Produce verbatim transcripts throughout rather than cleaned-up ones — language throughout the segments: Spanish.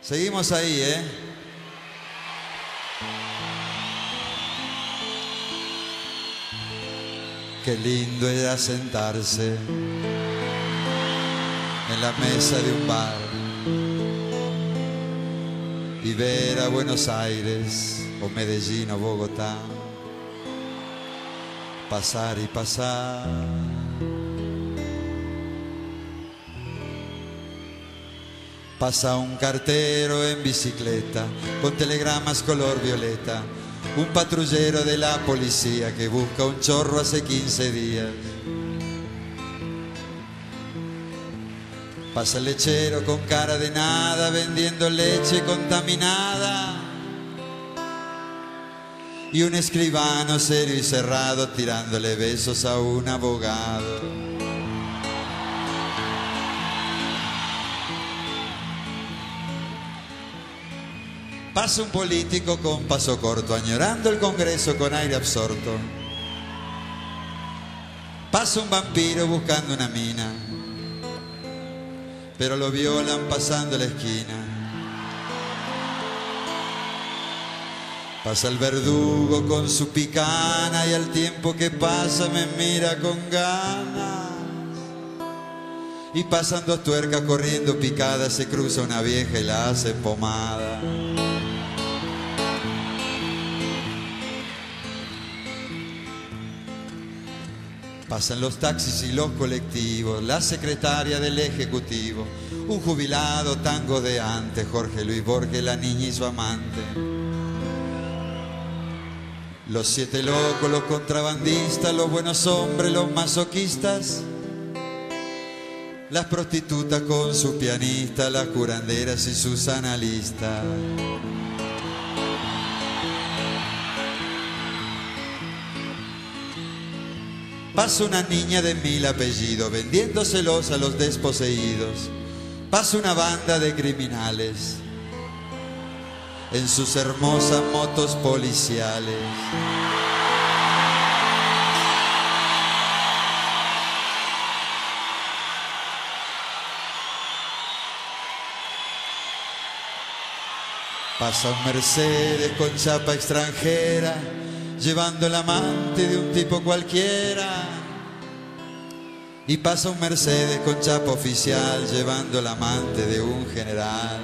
Seguimos ahí, ¿eh? Qué lindo era sentarse en la mesa de un bar y ver a Buenos Aires o Medellín o Bogotá pasar y pasar. Pasa un cartero en bicicleta con telegramas color violeta, un patrullero de la policía que busca un chorro hace quince días. Pasa el lechero con cara de nada vendiendo leche contaminada y un escribano serio y cerrado tirándole besos a un abogado. Pasa un político con paso corto, añorando el Congreso con aire absorto. Pasa un vampiro buscando una mina, pero lo violan pasando la esquina. Pasa el verdugo con su picana y al tiempo que pasa me mira con ganas. Y pasan dos tuercas corriendo picadas, se cruza una vieja y la hace pomada. Pasan los taxis y los colectivos, la secretaria del ejecutivo, un jubilado tango de antes, Jorge Luis Borges, la niña y su amante. Los siete locos, los contrabandistas, los buenos hombres, los masoquistas, las prostitutas con su pianista, las curanderas y sus analistas. Pasa una niña de mil apellidos vendiéndoselos a los desposeídos. Pasa una banda de criminales en sus hermosas motos policiales. Pasa un Mercedes con chapa extranjera llevando el amante de un tipo cualquiera. Y pasa un Mercedes con chapa oficial llevando el amante de un general.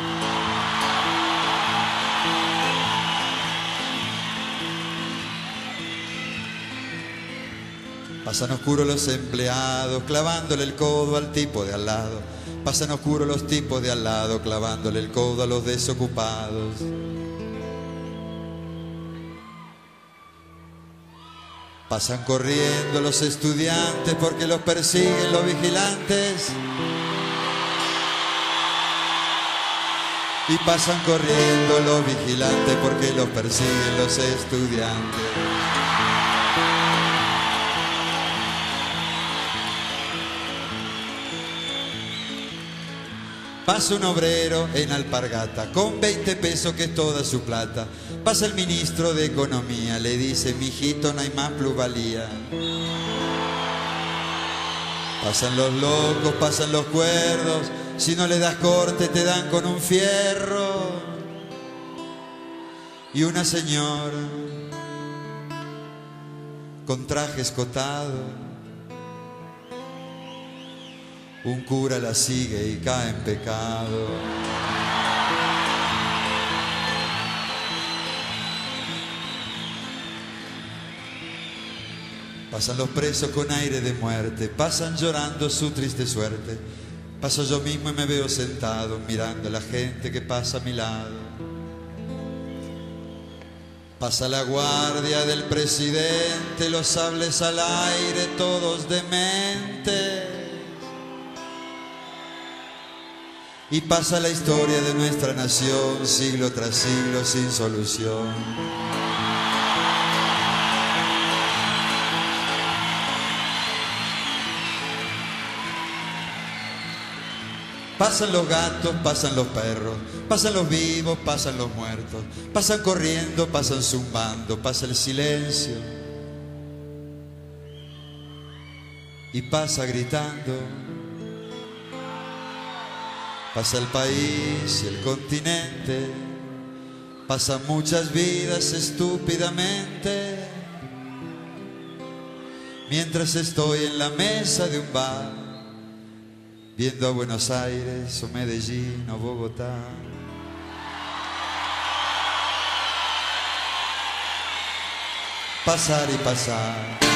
Pasan oscuros los empleados clavándole el codo al tipo de al lado. Pasan oscuros los tipos de al lado clavándole el codo a los desocupados. Pasan corriendo los estudiantes porque los persiguen los vigilantes. Y pasan corriendo los vigilantes porque los persiguen los estudiantes. Pasa un obrero en alpargata con veinte pesos que es toda su plata. Pasa el ministro de Economía, le dice: mijito, no hay más plusvalía. Pasan los locos, pasan los cuerdos, si no le das corte te dan con un fierro. Y una señora con traje escotado, un cura la sigue y cae en pecado. Pasan los presos con aire de muerte, pasan llorando su triste suerte. Paso yo mismo y me veo sentado mirando a la gente que pasa a mi lado. Pasa la guardia del presidente, los sables al aire, todos dementes. Y pasa la historia de nuestra nación, siglo tras siglo sin solución. Pasan los gatos, pasan los perros, pasan los vivos, pasan los muertos, pasan corriendo, pasan zumbando, pasa el silencio y pasa gritando. Pasa el país y el continente, pasan muchas vidas estúpidamente. Mientras estoy en la mesa de un bar, viendo a Buenos Aires o Medellín o Bogotá. Pasar y pasar.